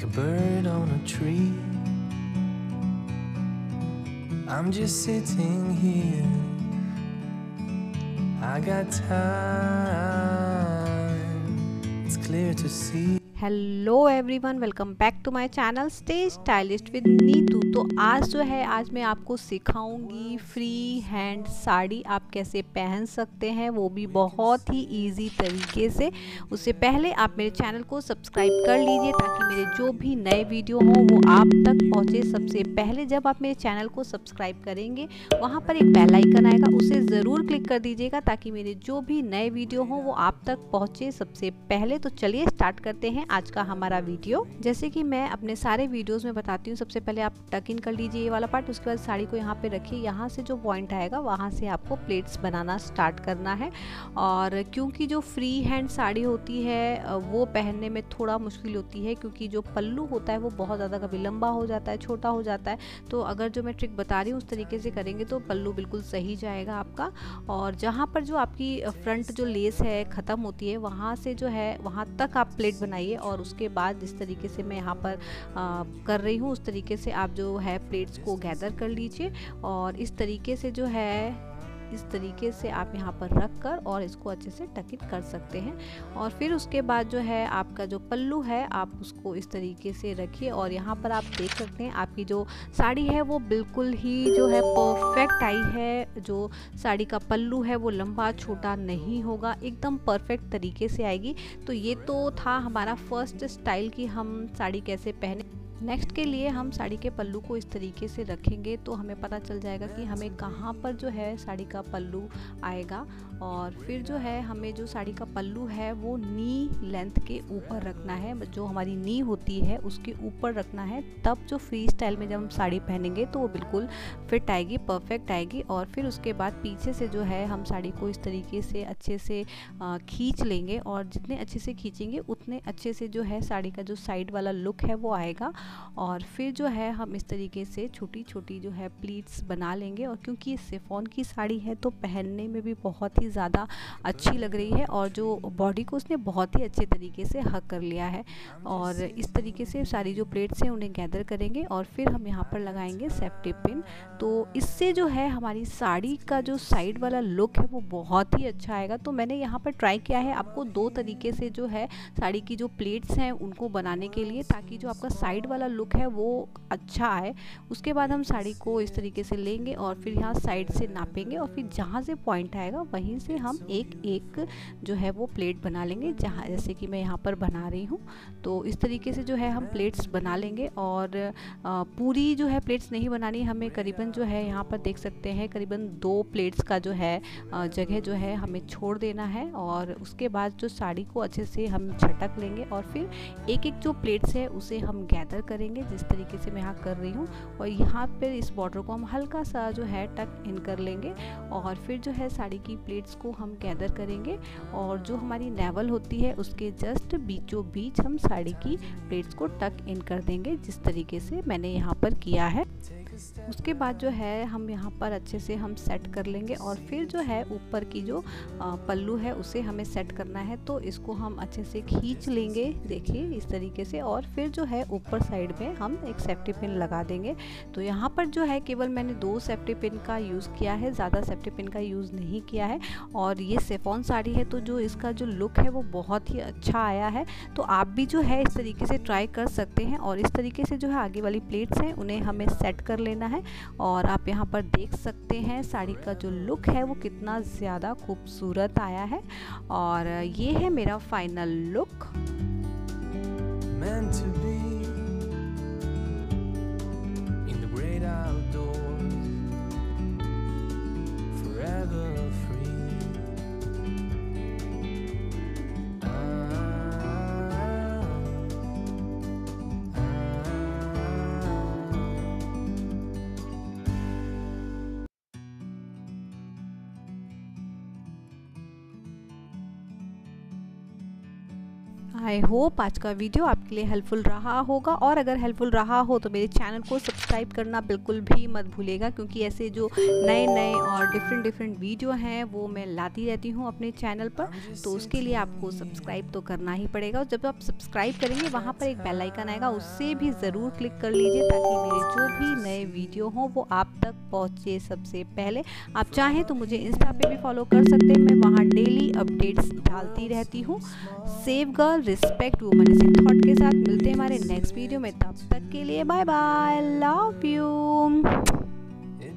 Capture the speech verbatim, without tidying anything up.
a bird on a tree. I'm just sitting here. I got time. It's clear to see. Hello everyone, welcome back to my channel stay stylist with Neetu. तो आज जो है आज मैं आपको सिखाऊंगी free hand sari आप कैसे पहन सकते हैं, वो भी बहुत ही इजी तरीके से। उससे पहले आप मेरे चैनल को सब्सक्राइब कर लीजिए ताकि मेरे जो भी नए वीडियो हों वो आप तक पहुंचे सबसे पहले। जब आप मेरे चैनल को सब्सक्राइब करेंगे वहां पर एक बेल आइकन आएगा, उसे ज़रूर क्लिक कर दीजिएगा ताकि मेरे जो भी नए वीडियो हों वो आप तक पहुँचे सबसे पहले। तो चलिए स्टार्ट करते हैं आज का हमारा वीडियो। जैसे कि मैं अपने सारे वीडियोस में बताती हूँ, सबसे पहले आप टक इन कर लीजिए ये वाला पार्ट। उसके बाद साड़ी को यहाँ पे रखिए, यहाँ से जो पॉइंट आएगा वहाँ से आपको प्लेट्स बनाना स्टार्ट करना है। और क्योंकि जो फ्री हैंड साड़ी होती है वो पहनने में थोड़ा मुश्किल होती है, क्योंकि जो पल्लू होता है वो बहुत ज़्यादा कभी लंबा हो जाता है, छोटा हो जाता है। तो अगर जो मैं ट्रिक बता रही हूँ उस तरीके से करेंगे तो पल्लू बिल्कुल सही जाएगा आपका। और जहाँ पर जो आपकी फ्रंट जो लेस है ख़त्म होती है वहाँ से जो है वहाँ तक आप प्लेट बनाइए। और उसके बाद जिस तरीके से मैं यहाँ पर आ, कर रही हूँ उस तरीके से आप जो है प्लेट्स को गैदर कर लीजिए। और इस तरीके से जो है इस तरीके से आप यहाँ पर रख कर और इसको अच्छे से टक इन कर सकते हैं। और फिर उसके बाद जो है आपका जो पल्लू है आप उसको इस तरीके से रखिए। और यहाँ पर आप देख सकते हैं आपकी जो साड़ी है वो बिल्कुल ही जो है परफेक्ट आई है। जो साड़ी का पल्लू है वो लंबा छोटा नहीं होगा, एकदम परफेक्ट तरीके से आएगी। तो ये तो था हमारा फर्स्ट स्टाइल कि हम साड़ी कैसे पहने। नेक्स्ट के लिए हम साड़ी के पल्लू को इस तरीके से रखेंगे तो हमें पता चल जाएगा कि हमें कहाँ पर जो है साड़ी का पल्लू आएगा। और फिर जो है हमें जो साड़ी का पल्लू है वो नी लेंथ के ऊपर रखना है, जो हमारी नी होती है उसके ऊपर रखना है। तब जो फ्री स्टाइल में जब हम साड़ी पहनेंगे तो वो बिल्कुल फिट आएगी, परफेक्ट आएगी। और फिर उसके बाद पीछे से जो है हम साड़ी को इस तरीके से अच्छे से खींच लेंगे। और जितने अच्छे से खींचेंगे उतने अच्छे से जो है साड़ी का जो साइड वाला लुक है वो आएगा। और फिर जो है हम इस तरीके से छोटी छोटी जो है प्लीट्स बना लेंगे। और क्योंकि ये शिफॉन की साड़ी है तो पहनने में भी बहुत ही ज़्यादा अच्छी लग रही है और जो बॉडी को उसने बहुत ही अच्छे तरीके से हक कर लिया है। और इस तरीके से सारी जो प्लेट्स हैं उन्हें गैदर करेंगे और फिर हम यहाँ पर लगाएंगे सेफ्टी पिन। तो इससे जो है हमारी साड़ी का जो साइड वाला लुक है वो बहुत ही अच्छा आएगा। तो मैंने यहाँ पर ट्राई किया है आपको दो तरीके से जो है साड़ी की जो प्लेट्स हैं उनको बनाने के लिए, ताकि जो आपका साइड वाला लुक है वो अच्छा आए। उसके बाद हम साड़ी को इस तरीके से लेंगे और फिर यहाँ साइड से नापेंगे और फिर जहाँ से पॉइंट आएगा वहीं से हम एक एक जो है वो प्लेट बना लेंगे, जहाँ जैसे कि मैं यहाँ पर बना रही हूँ। तो इस तरीके से जो है हम प्लेट्स बना लेंगे। और आ, पूरी जो है प्लेट्स नहीं बनानी हमें, करीबन जो है यहाँ पर देख सकते हैं करीबन दो प्लेट्स का जो है जगह जो है हमें छोड़ देना है। और उसके बाद जो साड़ी को अच्छे से हम झटक लेंगे और फिर एक एक जो प्लेट्स है उसे हम गैदर करेंगे जिस तरीके से मैं यहाँ कर रही हूँ। और यहाँ पर इस बॉर्डर को हम हल्का सा जो है टक इन कर लेंगे और फिर जो है साड़ी की प्लेट्स को हम गैदर करेंगे। और जो हमारी नेवल होती है उसके जस्ट बीचों बीच हम साड़ी की प्लेट्स को टक इन कर देंगे जिस तरीके से मैंने यहाँ पर किया है। उसके बाद जो है हम यहाँ पर अच्छे से हम सेट कर लेंगे। और फिर जो है ऊपर की जो पल्लू है उसे हमें सेट करना है, तो इसको हम अच्छे से खींच लेंगे, देखिए इस तरीके से। और फिर जो है ऊपर साइड में हम एक सेफ्टी पिन लगा देंगे। तो यहाँ पर जो है केवल मैंने दो सेफ्टी पिन का यूज़ किया है, ज़्यादा सेफ्टी पिन का यूज़ नहीं किया है। और ये शिफॉन साड़ी है तो जो इसका जो लुक है वो बहुत ही अच्छा आया है। तो आप भी जो है इस तरीके से ट्राई कर सकते हैं। और इस तरीके से जो है आगे वाली प्लेट्स हैं उन्हें हमें सेट कर लेना है। और आप यहाँ पर देख सकते हैं साड़ी का जो लुक है वो कितना ज़्यादा खूबसूरत आया है। और ये है मेरा final look. Meant to be in the great outdoors, forever free. I hope आज का वीडियो आपके लिए हेल्पफुल रहा होगा, और अगर हेल्पफुल रहा हो तो मेरे चैनल को सब्सक्राइब करना बिल्कुल भी मत भूलिएगा, क्योंकि ऐसे जो नए नए और डिफरेंट डिफरेंट वीडियो हैं वो मैं लाती रहती हूँ अपने चैनल पर। तो उसके लिए आपको सब्सक्राइब तो करना ही पड़ेगा, और जब आप सब्सक्राइब करेंगे वहाँ पर एक बेल आइकन आएगा, उससे भी ज़रूर क्लिक कर लीजिए ताकि मेरे जो भी नए वीडियो हों वो आप तक पहुँचे सबसे पहले। आप चाहें तो मुझे इंस्टा पे भी फॉलो कर सकते हैं, मैं वहाँ डेली अपडेट्स डालती रहती हूँ। सेव गर्ल रिस्पेक्ट वुमन इसी थॉट के साथ मिलते हैं हमारे नेक्स्ट वीडियो में। तब तक के लिए बाय बाय, लव यू।